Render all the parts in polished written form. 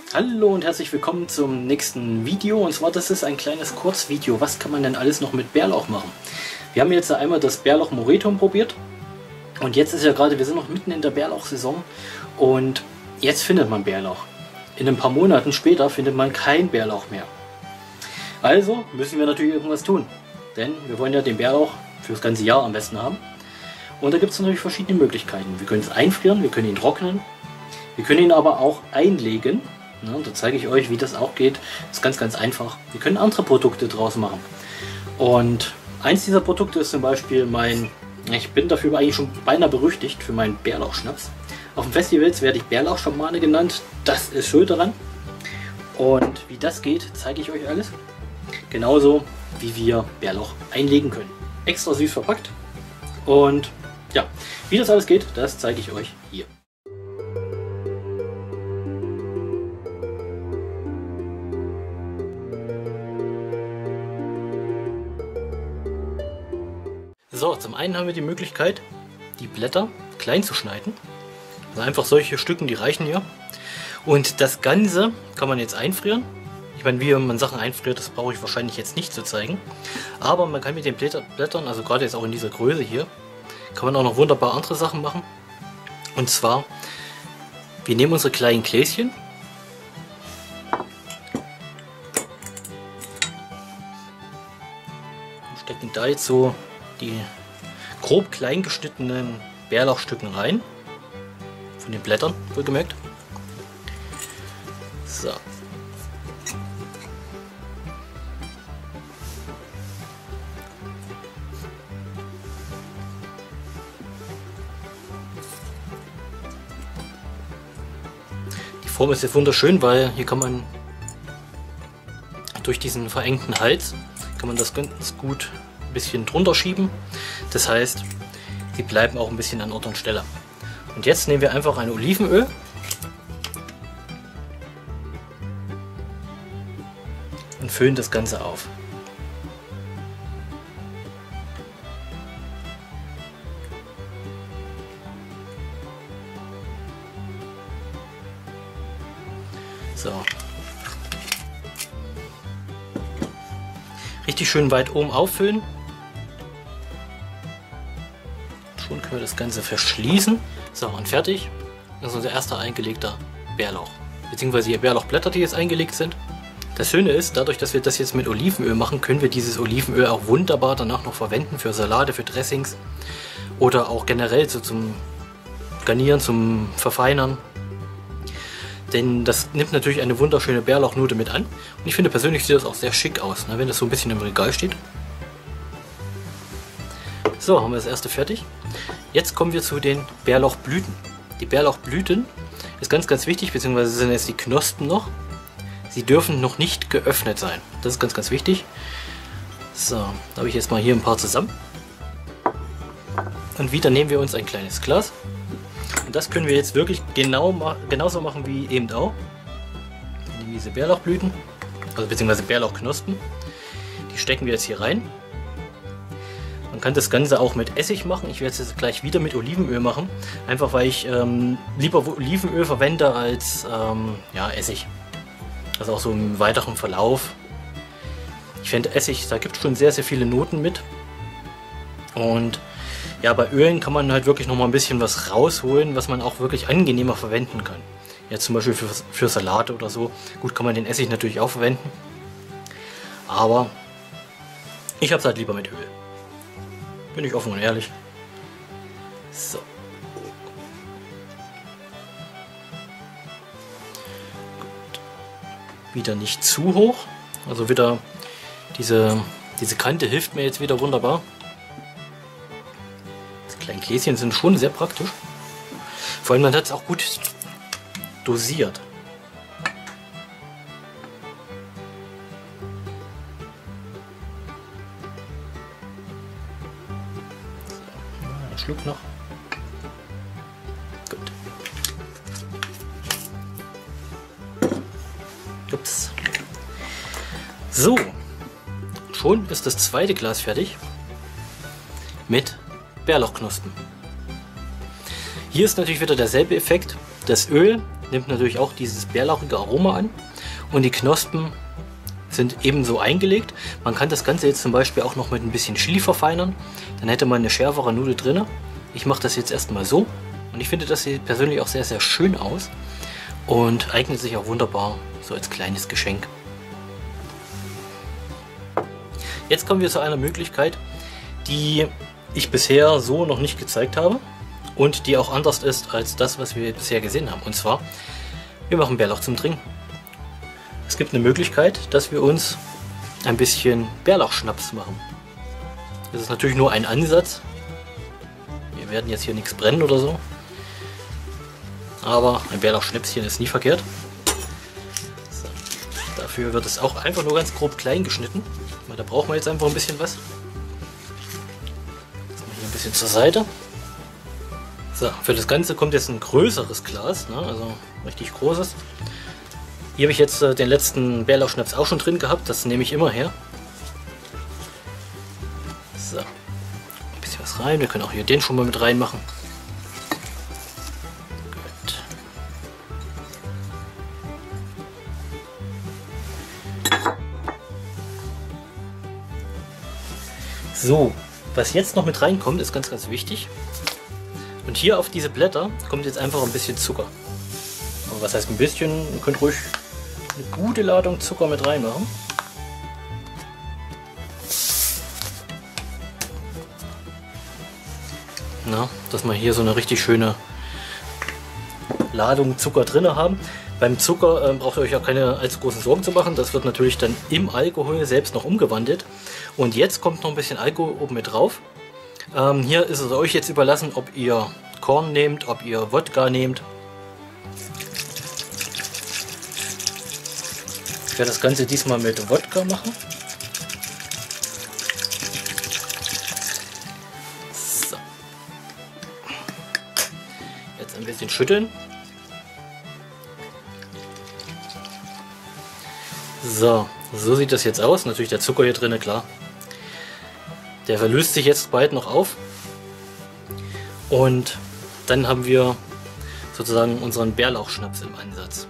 Hallo und herzlich willkommen zum nächsten Video. Und zwar, das ist ein kleines Kurzvideo. Was kann man denn alles noch mit Bärlauch machen? Wir haben jetzt einmal das Bärlauch Moretum probiert. Und jetzt ist ja gerade, wir sind noch mitten in der Bärlauchsaison. Und jetzt findet man Bärlauch. In ein paar Monaten später findet man kein Bärlauch mehr. Also müssen wir natürlich irgendwas tun. Denn wir wollen ja den Bärlauch für das ganze Jahr am besten haben. Und da gibt es natürlich verschiedene Möglichkeiten. Wir können es einfrieren, wir können ihn trocknen. Wir können ihn aber auch einlegen. Ja, da zeige ich euch, wie das auch geht. Das ist ganz einfach. Wir können andere Produkte draus machen. Und eins dieser Produkte ist zum Beispiel ich bin dafür eigentlich schon beinahe berüchtigt für meinen Bärlauchschnaps. Auf den Festivals werde ich Bärlauchschamane genannt. Das ist schuld daran. Und wie das geht, zeige ich euch alles. Genauso wie wir Bärlauch einlegen können. Extra süß verpackt. Und ja, wie das alles geht, das zeige ich euch hier. So, zum einen haben wir die Möglichkeit, die Blätter klein zu schneiden. Also einfach solche Stücken, die reichen ja. Und das Ganze kann man jetzt einfrieren. Ich meine, wie man Sachen einfriert, das brauche ich wahrscheinlich jetzt nicht zu zeigen. Aber man kann mit den Blättern, also gerade jetzt auch in dieser Größe hier, kann man auch noch wunderbar andere Sachen machen. Und zwar, wir nehmen unsere kleinen Gläschen. Und stecken da jetzt so die grob klein geschnittenen Bärlauchstücken rein. Von den Blättern, wohlgemerkt. So. Die Form ist jetzt wunderschön, weil hier kann man durch diesen verengten Hals kann man das ganz gut ein bisschen drunter schieben. Das heißt, sie bleiben auch ein bisschen an Ort und Stelle. Und jetzt nehmen wir einfach ein Olivenöl und füllen das Ganze auf. So. Richtig schön weit oben auffüllen. Schon können wir das Ganze verschließen. So, und fertig. Das ist unser erster eingelegter Bärlauch. Beziehungsweise die Bärlauchblätter, die jetzt eingelegt sind. Das Schöne ist, dadurch, dass wir das jetzt mit Olivenöl machen, können wir dieses Olivenöl auch wunderbar danach noch verwenden für Salate, für Dressings oder auch generell so zum Garnieren, zum Verfeinern. Denn das nimmt natürlich eine wunderschöne Bärlauchnote mit an. Und ich finde persönlich sieht das auch sehr schick aus, ne, wenn das so ein bisschen im Regal steht. So, haben wir das erste fertig. Jetzt kommen wir zu den Bärlauchblüten. Die Bärlauchblüten ist ganz wichtig, beziehungsweise sind jetzt die Knospen noch. Sie dürfen noch nicht geöffnet sein. Das ist ganz wichtig. So, da habe ich jetzt mal hier ein paar zusammen. Und wieder nehmen wir uns ein kleines Glas. Und das können wir jetzt wirklich genauso machen wie eben auch. Wir nehmen diese Bärlauchblüten, also beziehungsweise Bärlauchknospen. Die stecken wir jetzt hier rein. Man kann das Ganze auch mit Essig machen. Ich werde es jetzt gleich wieder mit Olivenöl machen. Einfach weil ich lieber Olivenöl verwende als ja, Essig. Also auch so im weiteren Verlauf. Ich finde Essig, da gibt es schon sehr viele Noten mit. Und ja, bei Ölen kann man halt wirklich noch mal ein bisschen was rausholen, was man auch wirklich angenehmer verwenden kann. Jetzt zum Beispiel für Salate oder so. Gut, kann man den Essig natürlich auch verwenden. Aber ich habe es halt lieber mit Öl. Bin ich offen und ehrlich. So. Gut. Wieder nicht zu hoch. Also wieder diese Kante hilft mir jetzt wieder wunderbar. Die kleinen Gläschen sind schon sehr praktisch. Vor allem man hat es auch gut dosiert. Schluck noch. Gut. Ups. So. Schon ist das zweite Glas fertig. Mit Bärlauchknospen. Hier ist natürlich wieder derselbe Effekt. Das Öl nimmt natürlich auch dieses bärlauchige Aroma an und die Knospen sind ebenso eingelegt. Man kann das Ganze jetzt zum Beispiel auch noch mit ein bisschen Chili verfeinern, dann hätte man eine schärfere Nudel drin. Ich mache das jetzt erstmal so und ich finde, das sieht persönlich auch sehr, sehr schön aus und eignet sich auch wunderbar so als kleines Geschenk. Jetzt kommen wir zu einer Möglichkeit, die ich bisher so noch nicht gezeigt habe und die auch anders ist als das, was wir bisher gesehen haben. Und zwar, wir machen Bärlauch zum Trinken. Es gibt eine Möglichkeit, dass wir uns ein bisschen Bärlauchschnaps machen. Das ist natürlich nur ein Ansatz. Wir werden jetzt hier nichts brennen oder so. Aber ein Bärlauchschnäpschen ist nie verkehrt. So. Dafür wird es auch einfach nur ganz grob klein geschnitten. Da brauchen wir jetzt einfach ein bisschen was. Das mache ich ein bisschen zur Seite. So, für das Ganze kommt jetzt ein größeres Glas, ne? Also richtig großes. Hier habe ich jetzt den letzten Bärlauchschnaps auch schon drin gehabt, das nehme ich immer her. So, ein bisschen was rein, wir können auch hier den schon mal mit reinmachen. Gut. So, was jetzt noch mit reinkommt, ist ganz, ganz wichtig. Und hier auf diese Blätter kommt jetzt einfach ein bisschen Zucker. Aber was heißt ein bisschen? Ihr könnt ruhig eine gute Ladung Zucker mit reinmachen. Na, dass wir hier so eine richtig schöne Ladung Zucker drin haben. Beim Zucker braucht ihr euch auch keine allzu großen Sorgen zu machen. Das wird natürlich dann im Alkohol selbst noch umgewandelt. Und jetzt kommt noch ein bisschen Alkohol oben mit drauf. Hier ist es euch jetzt überlassen, ob ihr Korn nehmt, ob ihr Wodka nehmt. Ich werde das Ganze diesmal mit Wodka machen. So. Jetzt ein bisschen schütteln. So, so sieht das jetzt aus. Natürlich der Zucker hier drin, klar. Der verlöst sich jetzt bald noch auf. Und dann haben wir sozusagen unseren Bärlauchschnaps im Ansatz.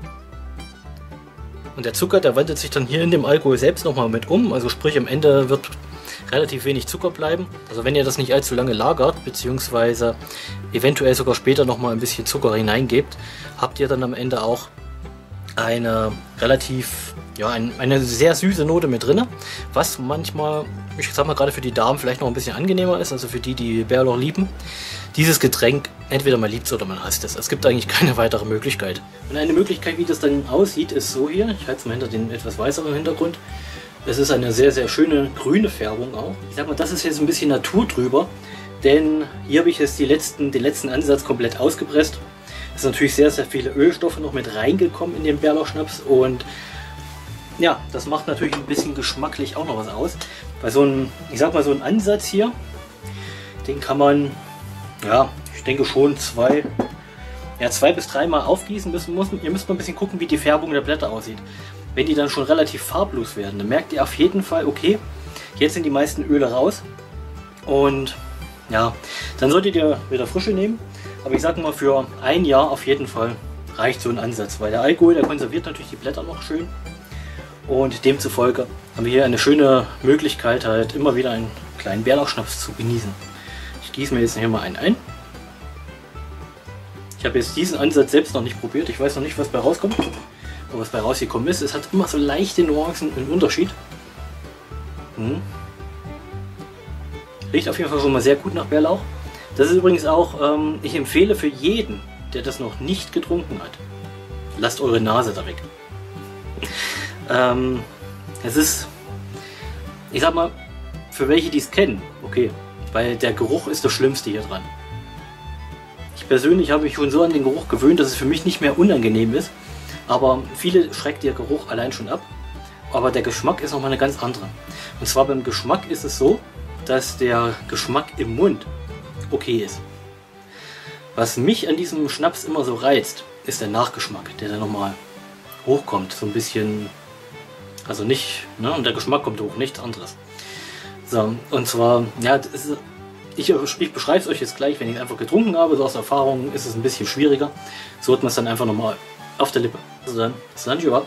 Und der Zucker, der wandelt sich dann hier in dem Alkohol selbst nochmal mit um. Also sprich, am Ende wird relativ wenig Zucker bleiben. Also wenn ihr das nicht allzu lange lagert, beziehungsweise eventuell sogar später nochmal ein bisschen Zucker hineingebt, habt ihr dann am Ende auch eine relativ, ja, eine sehr süße Note mit drin, was manchmal, ich sag mal, gerade für die Damen vielleicht noch ein bisschen angenehmer ist, also für die, die Bärlauch lieben. Dieses Getränk, entweder man liebt es oder man hasst es. Es gibt eigentlich keine weitere Möglichkeit. Und eine Möglichkeit, wie das dann aussieht, ist so hier. Ich halte es mal hinter den etwas weißeren Hintergrund. Es ist eine sehr, sehr schöne grüne Färbung auch. Ich sag mal, das ist jetzt ein bisschen Natur drüber, denn hier habe ich jetzt den letzten Ansatz komplett ausgepresst. Es sind natürlich sehr, sehr viele Ölstoffe noch mit reingekommen in den Bärlauchschnaps und ja, das macht natürlich ein bisschen geschmacklich auch noch was aus. Bei so einem, ich sag mal, so ein Ansatz hier, den kann man, ja, ich denke schon zwei bis dreimal aufgießen müssen. Ihr müsst mal ein bisschen gucken, wie die Färbung der Blätter aussieht. Wenn die dann schon relativ farblos werden, dann merkt ihr auf jeden Fall, okay, jetzt sind die meisten Öle raus. Und ja, dann solltet ihr wieder frische nehmen. Aber ich sage mal, für ein Jahr auf jeden Fall reicht so ein Ansatz, weil der Alkohol, der konserviert natürlich die Blätter noch schön. Und demzufolge haben wir hier eine schöne Möglichkeit, halt immer wieder einen kleinen Bärlauchschnaps zu genießen. Ich gieße mir jetzt hier mal einen ein. Ich habe jetzt diesen Ansatz selbst noch nicht probiert. Ich weiß noch nicht, was bei rauskommt. Aber was bei rausgekommen ist, es hat immer so leichte Nuancen im Unterschied. Riecht auf jeden Fall schon mal sehr gut nach Bärlauch. Das ist übrigens auch, ich empfehle für jeden, der das noch nicht getrunken hat, lasst eure Nase da weg. Es ist, ich sag mal, für welche, die es kennen, okay, weil der Geruch ist das Schlimmste hier dran. Ich persönlich habe mich schon so an den Geruch gewöhnt, dass es für mich nicht mehr unangenehm ist, aber viele schreckt der Geruch allein schon ab. Aber der Geschmack ist nochmal eine ganz andere. Und zwar beim Geschmack ist es so, dass der Geschmack im Mund okay ist. Was mich an diesem Schnaps immer so reizt, ist der Nachgeschmack, der dann nochmal hochkommt, so ein bisschen, also nicht, ne, und der Geschmack kommt hoch, nichts anderes. So, und zwar, ja, ich beschreibe es euch jetzt gleich, wenn ich es einfach getrunken habe. So aus Erfahrung ist es ein bisschen schwieriger. So hat man es dann einfach nochmal auf der Lippe. Also dann, Sanjiwa.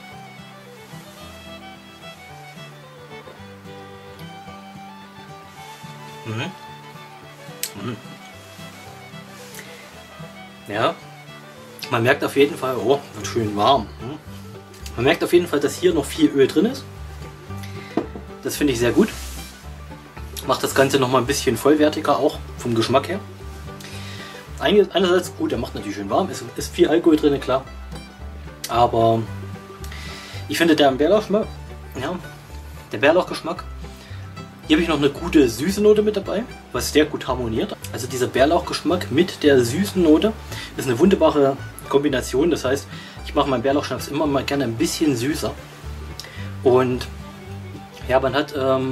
Ja, man merkt auf jeden Fall, oh, wird schön warm. Man merkt auf jeden Fall, dass hier noch viel Öl drin ist. Das finde ich sehr gut. Macht das Ganze noch mal ein bisschen vollwertiger, auch vom Geschmack her. Einerseits gut, er macht natürlich schön warm, ist viel Alkohol drin, klar. Aber ich finde der Bärlauchgeschmack, ja, der Bärlauchgeschmack, hier habe ich noch eine gute süße Note mit dabei, was sehr gut harmoniert. Also dieser Bärlauchgeschmack mit der süßen Note ist eine wunderbare Kombination. Das heißt, ich mache meinen Bärlauchschnaps immer mal gerne ein bisschen süßer. Und ja, man hat ja,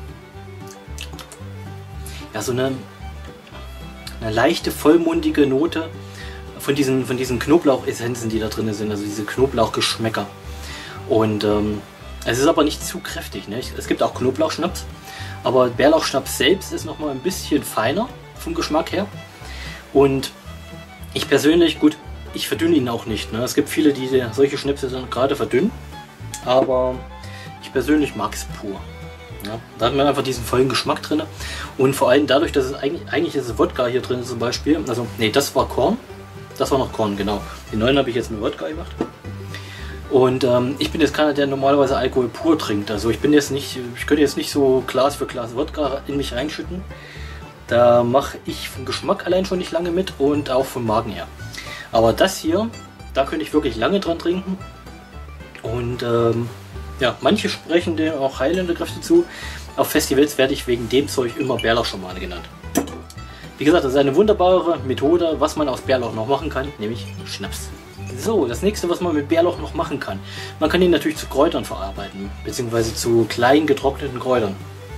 so eine leichte, vollmundige Note von diesen Knoblauchessenzen, die da drin sind, also diese Knoblauchgeschmäcker. Und es ist aber nicht zu kräftig, ne? Es gibt auch Knoblauchschnaps, aber Bärlauchschnaps selbst ist noch mal ein bisschen feiner vom Geschmack her. Und ich persönlich, gut, ich verdünne ihn auch nicht, ne? Es gibt viele, die solche Schnäpse dann gerade verdünnen, aber ich persönlich mag es pur. Ja, da hat man einfach diesen vollen Geschmack drin und vor allem dadurch, dass es eigentlich ist Wodka hier drin zum Beispiel, also nee, das war Korn, das war noch Korn, genau. Den neuen habe ich jetzt mit Wodka gemacht. Und ich bin jetzt keiner, der normalerweise Alkohol pur trinkt, also ich könnte jetzt nicht so Glas für Glas Wodka in mich reinschütten. Da mache ich vom Geschmack allein schon nicht lange mit und auch vom Magen her. Aber das hier, da könnte ich wirklich lange dran trinken und ja, manche sprechen dem auch heilende Kräfte zu. Auf Festivals werde ich wegen dem Zeug immer Bärlauchschamane genannt. Wie gesagt, das ist eine wunderbare Methode, was man aus Bärlauch noch machen kann, nämlich Schnaps. So, das nächste, was man mit Bärlauch noch machen kann. Man kann ihn natürlich zu Kräutern verarbeiten, beziehungsweise zu klein getrockneten Kräutern.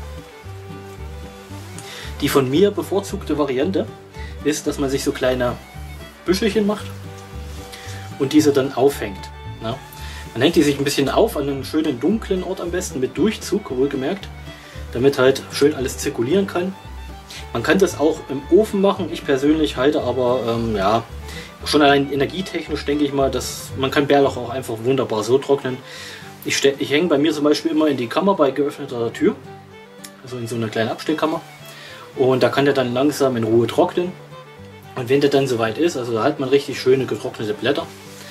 Die von mir bevorzugte Variante ist, dass man sich so kleine Büschelchen macht und diese dann aufhängt. Ne? Man hängt die sich ein bisschen auf an einem schönen dunklen Ort am besten, mit Durchzug, wohlgemerkt, damit halt schön alles zirkulieren kann. Man kann das auch im Ofen machen, ich persönlich halte aber, ja, schon allein energietechnisch denke ich mal, dass man kann Bärlauch auch einfach wunderbar so trocknen. Ich hänge bei mir zum Beispiel immer in die Kammer bei geöffneter Tür, also in so eine kleine Abstellkammer, und da kann der dann langsam in Ruhe trocknen. Und wenn der dann soweit ist, also da hat man richtig schöne getrocknete Blätter.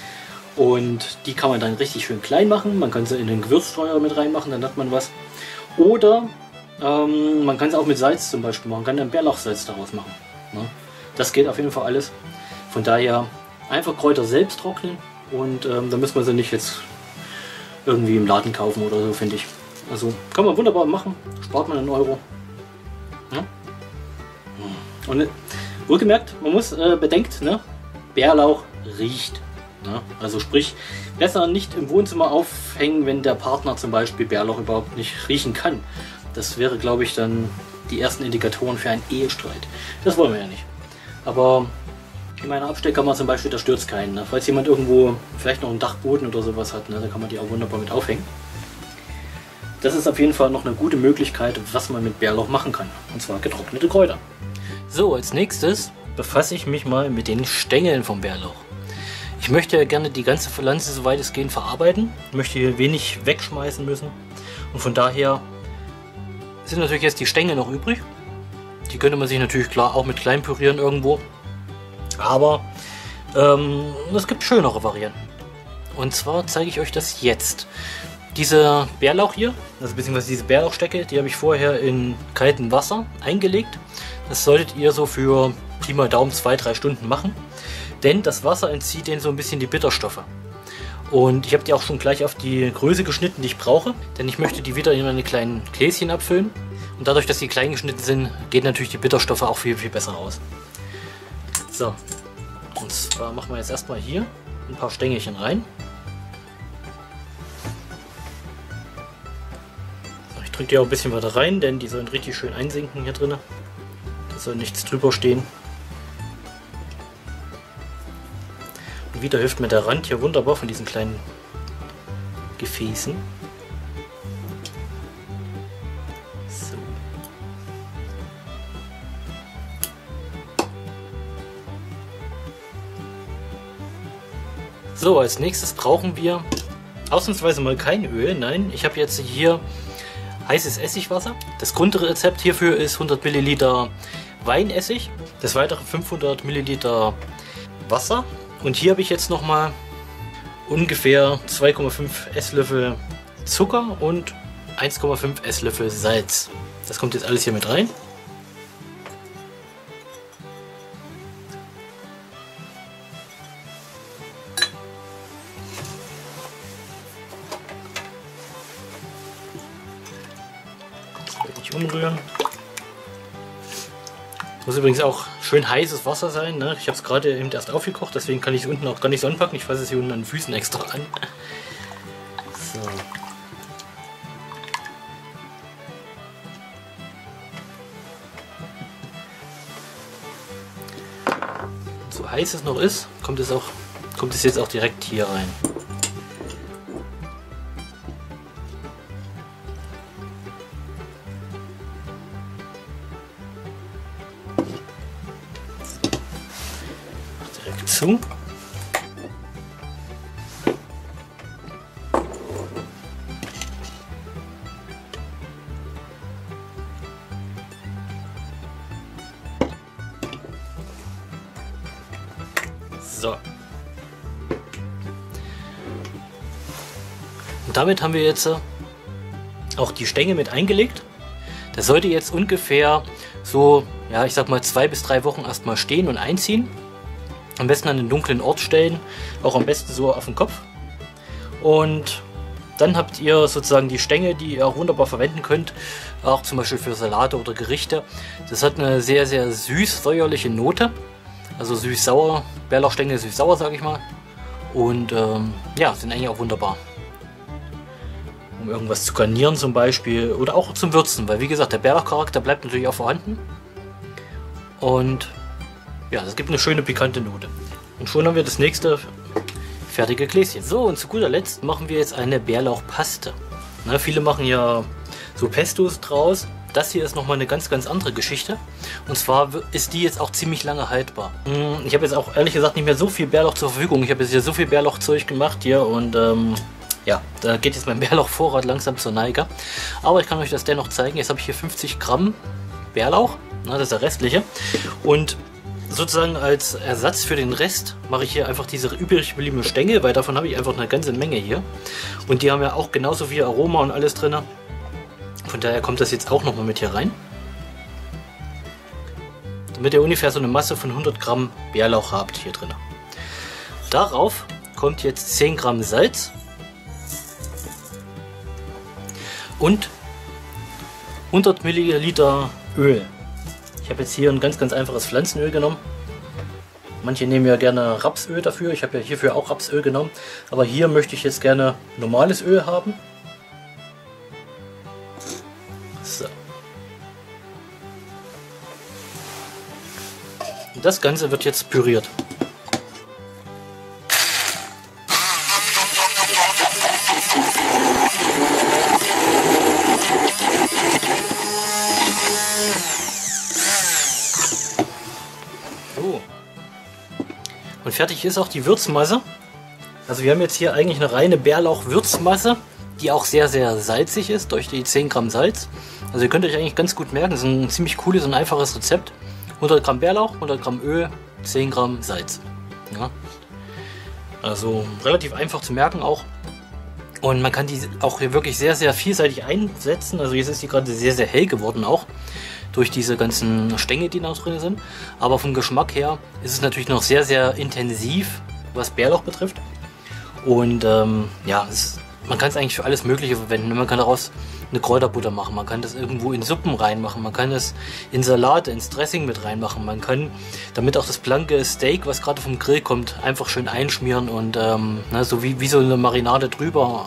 Und die kann man dann richtig schön klein machen. Man kann sie in den Gewürzstreuer mit reinmachen, dann hat man was. Oder man kann es auch mit Salz zum Beispiel machen. Man kann dann Bärlauchsalz daraus machen. Ne? Das geht auf jeden Fall alles. Von daher einfach Kräuter selbst trocknen. Und da muss man sie nicht jetzt irgendwie im Laden kaufen oder so, finde ich. Also kann man wunderbar machen. Spart man einen Euro. Ja? Und wohlgemerkt, man muss bedenkt, ne? Bärlauch riecht. Ja, also sprich, besser nicht im Wohnzimmer aufhängen, wenn der Partner zum Beispiel Bärlauch überhaupt nicht riechen kann. Das wäre, glaube ich, dann die ersten Indikatoren für einen Ehestreit. Das wollen wir ja nicht. Aber in meiner Abstellkammer zum Beispiel, da stört es keinen. Ne? Falls jemand irgendwo vielleicht noch einen Dachboden oder sowas hat, ne, da kann man die auch wunderbar mit aufhängen. Das ist auf jeden Fall noch eine gute Möglichkeit, was man mit Bärlauch machen kann. Und zwar getrocknete Kräuter. So, als nächstes befasse ich mich mal mit den Stängeln vom Bärlauch. Ich möchte ja gerne die ganze Pflanze so weit es geht verarbeiten, möchte hier wenig wegschmeißen müssen und von daher sind natürlich jetzt die Stängel noch übrig. Die könnte man sich natürlich klar auch mit klein pürieren irgendwo, aber es gibt schönere Varianten. Und zwar zeige ich euch das jetzt. Dieser Bärlauch hier, also beziehungsweise diese Bärlauchstecke, die habe ich vorher in kaltem Wasser eingelegt. Das solltet ihr so für Pi mal Daumen 2-3 Stunden machen. Denn das Wasser entzieht denen so ein bisschen die Bitterstoffe. Und ich habe die auch schon gleich auf die Größe geschnitten, die ich brauche. Denn ich möchte die wieder in meine kleinen Gläschen abfüllen. Und dadurch, dass die klein geschnitten sind, geht natürlich die Bitterstoffe auch viel, viel besser raus. So, und zwar machen wir jetzt erstmal hier ein paar Stängelchen rein. So, ich drücke die auch ein bisschen weiter rein, denn die sollen richtig schön einsinken hier drin. Da soll nichts drüber stehen. Und wieder hilft mir der Rand hier wunderbar von diesen kleinen Gefäßen. So. So, als nächstes brauchen wir ausnahmsweise mal kein Öl. Nein, ich habe jetzt hier heißes Essigwasser. Das Grundrezept hierfür ist 100 Milliliter Weinessig, des Weiteren 500 Milliliter Wasser. Und hier habe ich jetzt nochmal ungefähr 2,5 Esslöffel Zucker und 1,5 Esslöffel Salz. Das kommt jetzt alles hier mit rein. Das werde ich umrühren. Muss übrigens auch schön heißes Wasser sein. Ne? Ich habe es gerade eben erst aufgekocht, deswegen kann ich es unten auch gar nicht so anpacken. Ich fasse es hier unten an den Füßen extra an. So. So heiß es noch ist, kommt es jetzt auch direkt hier rein. Direkt zu. So. Und damit haben wir jetzt auch die Stängel mit eingelegt. Das sollte jetzt ungefähr so, ja, ich sag mal 2 bis 3 Wochen erstmal stehen und einziehen. Am besten an einen dunklen Ort stellen, auch am besten so auf den Kopf. Und dann habt ihr sozusagen die Stängel, die ihr auch wunderbar verwenden könnt, auch zum Beispiel für Salate oder Gerichte. Das hat eine sehr, sehr süß-säuerliche Note. Also süß-sauer, Bärlauchstängel süß-sauer, sage ich mal. Und ja, sind eigentlich auch wunderbar. Um irgendwas zu garnieren zum Beispiel oder auch zum Würzen, weil wie gesagt, der Bärlauchcharakter bleibt natürlich auch vorhanden. Und ja, das gibt eine schöne pikante Note. Und schon haben wir das nächste fertige Gläschen. So, und zu guter Letzt machen wir jetzt eine Bärlauchpaste. Na, viele machen ja so Pestos draus. Das hier ist nochmal eine ganz, ganz andere Geschichte. Und zwar ist die jetzt auch ziemlich lange haltbar. Ich habe jetzt auch ehrlich gesagt nicht mehr so viel Bärlauch zur Verfügung. Ich habe jetzt hier so viel Bärlauchzeug gemacht hier und ja, da geht jetzt mein Bärlauchvorrat langsam zur Neige. Aber ich kann euch das dennoch zeigen. Jetzt habe ich hier 50 Gramm Bärlauch. Na, das ist der restliche. Und sozusagen als Ersatz für den Rest mache ich hier einfach diese übrig gebliebenen Stängel, weil davon habe ich einfach eine ganze Menge hier. Und die haben ja auch genauso viel Aroma und alles drin. Von daher kommt das jetzt auch nochmal mit hier rein. Damit ihr ungefähr so eine Masse von 100 Gramm Bärlauch habt hier drin. Darauf kommt jetzt 10 Gramm Salz und 100 Milliliter Öl. Ich habe jetzt hier ein ganz, ganz einfaches Pflanzenöl genommen. Manche nehmen ja gerne Rapsöl dafür. Ich habe ja hierfür auch Rapsöl genommen. Aber hier möchte ich jetzt gerne normales Öl haben. So. Und das Ganze wird jetzt püriert. So. Und fertig ist auch die Würzmasse. Also wir haben jetzt hier eigentlich eine reine Bärlauch-Würzmasse, die auch sehr, sehr salzig ist durch die 10 Gramm Salz. Also ihr könnt euch eigentlich ganz gut merken, das ist ein ziemlich cooles und einfaches Rezept. 100 Gramm Bärlauch, 100 Gramm Öl, 10 Gramm Salz. Ja. Also relativ einfach zu merken auch. Und man kann die auch hier wirklich sehr, sehr vielseitig einsetzen. Also jetzt ist die gerade sehr, sehr hell geworden auch. Durch diese ganzen Stängel, die noch drin sind. Aber vom Geschmack her ist es natürlich noch sehr, sehr intensiv, was Bärlauch betrifft. Und ja, man kann es eigentlich für alles Mögliche verwenden. Man kann daraus eine Kräuterbutter machen, man kann das irgendwo in Suppen reinmachen, man kann es in Salate, ins Dressing mit reinmachen. Man kann damit auch das blanke Steak, was gerade vom Grill kommt, einfach schön einschmieren und so wie so eine Marinade drüber.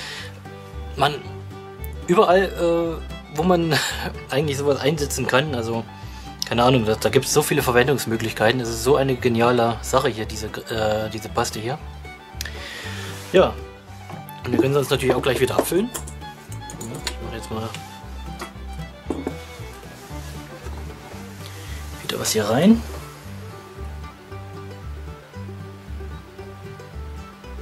Überall wo man eigentlich sowas einsetzen kann, also keine Ahnung, da gibt es so viele Verwendungsmöglichkeiten. Es ist so eine geniale Sache hier, diese Paste hier. Ja, und wir können sie uns natürlich auch gleich wieder abfüllen. Ich mache jetzt mal wieder was hier rein.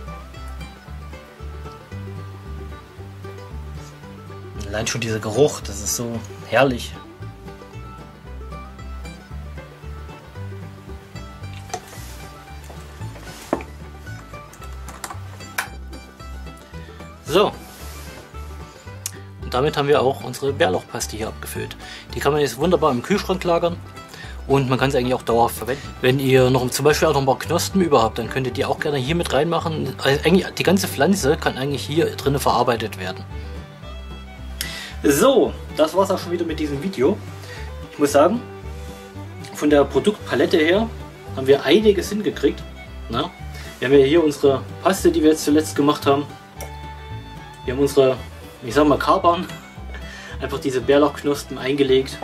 Allein schon dieser Geruch, das ist so herrlich. So. Und damit haben wir auch unsere Bärlauchpaste hier abgefüllt. Die kann man jetzt wunderbar im Kühlschrank lagern. Und man kann sie eigentlich auch dauerhaft verwenden. Wenn ihr noch zum Beispiel auch noch ein paar Knospen über habt, dann könnt ihr die auch gerne hier mit reinmachen. Also eigentlich, die ganze Pflanze kann eigentlich hier drinnen verarbeitet werden. So, das war es auch schon wieder mit diesem Video. Ich muss sagen, von der Produktpalette her haben wir einiges hingekriegt. Na? Wir haben ja hier unsere Paste, die wir jetzt zuletzt gemacht haben. Wir haben unsere, ich sag mal, Kapern, einfach diese Bärlauchknospen eingelegt.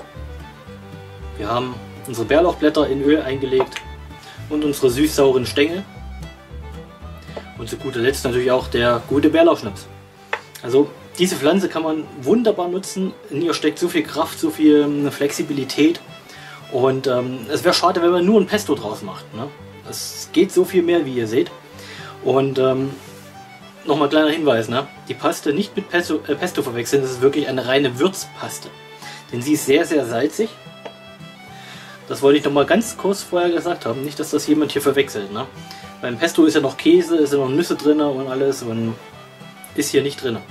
Wir haben unsere Bärlauchblätter in Öl eingelegt und unsere süß-sauren Stängel. Und zu guter Letzt natürlich auch der gute Bärlauchschnaps. Also diese Pflanze kann man wunderbar nutzen. In ihr steckt so viel Kraft, so viel Flexibilität. Und es wäre schade, wenn man nur ein Pesto draus macht. Ne? Es geht so viel mehr, wie ihr seht. Und nochmal kleiner Hinweis, ne? Die Paste nicht mit Pesto verwechseln, das ist wirklich eine reine Würzpaste. Denn sie ist sehr, sehr salzig. Das wollte ich noch mal ganz kurz vorher gesagt haben, nicht, dass das jemand hier verwechselt. Ne? Beim Pesto ist ja noch Käse, ist ja noch Nüsse drin und alles und ist hier nicht drin.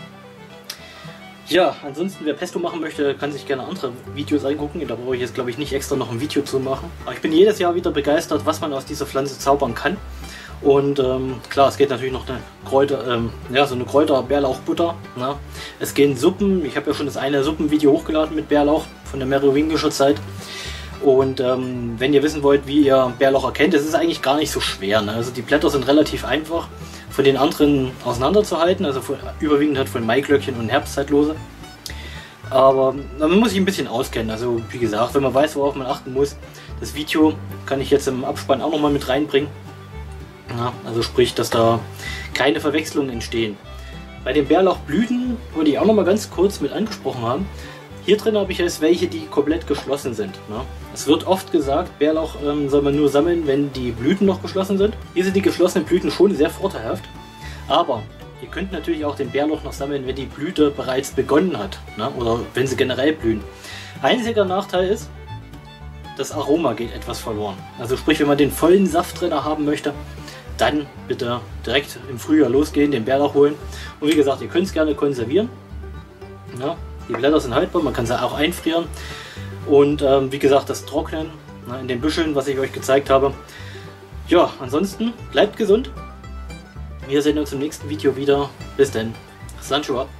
Ja, ansonsten, wer Pesto machen möchte, kann sich gerne andere Videos angucken. Da brauche ich jetzt, glaube ich, nicht extra noch ein Video zu machen. Aber ich bin jedes Jahr wieder begeistert, was man aus dieser Pflanze zaubern kann. Und klar, es geht natürlich noch eine Kräuter, ja, so eine Kräuter-Bärlauchbutter. Ne? Es gehen Suppen. Ich habe ja schon das eine Suppenvideo hochgeladen mit Bärlauch von der merowingischer Zeit. Und wenn ihr wissen wollt, wie ihr Bärlauch erkennt, das ist eigentlich gar nicht so schwer. Ne? Also die Blätter sind relativ einfach von den anderen auseinanderzuhalten, also überwiegend halt von Maiglöckchen und Herbstzeitlose. Aber man muss sich ein bisschen auskennen. Also wie gesagt, wenn man weiß, worauf man achten muss, das Video kann ich jetzt im Abspann auch nochmal mit reinbringen. Ja, also sprich, dass da keine Verwechslungen entstehen. Bei den Bärlauchblüten wollte ich auch nochmal ganz kurz mit angesprochen haben. Hier drin habe ich jetzt welche, die komplett geschlossen sind. Ne? Es wird oft gesagt, Bärlauch soll man nur sammeln, wenn die Blüten noch geschlossen sind. Hier sind die geschlossenen Blüten schon sehr vorteilhaft. Aber ihr könnt natürlich auch den Bärlauch noch sammeln, wenn die Blüte bereits begonnen hat. Ne? Oder wenn sie generell blühen. Einziger Nachteil ist, das Aroma geht etwas verloren. Also sprich, wenn man den vollen Saft drin haben möchte, dann bitte direkt im Frühjahr losgehen, den Bärlauch holen. Und wie gesagt, ihr könnt es gerne konservieren. Ja? Die Blätter sind haltbar, man kann sie auch einfrieren. Und wie gesagt, das Trocknen in den Büscheln, was ich euch gezeigt habe. Ja, ansonsten bleibt gesund. Wir sehen uns im nächsten Video wieder. Bis denn. Sanchua.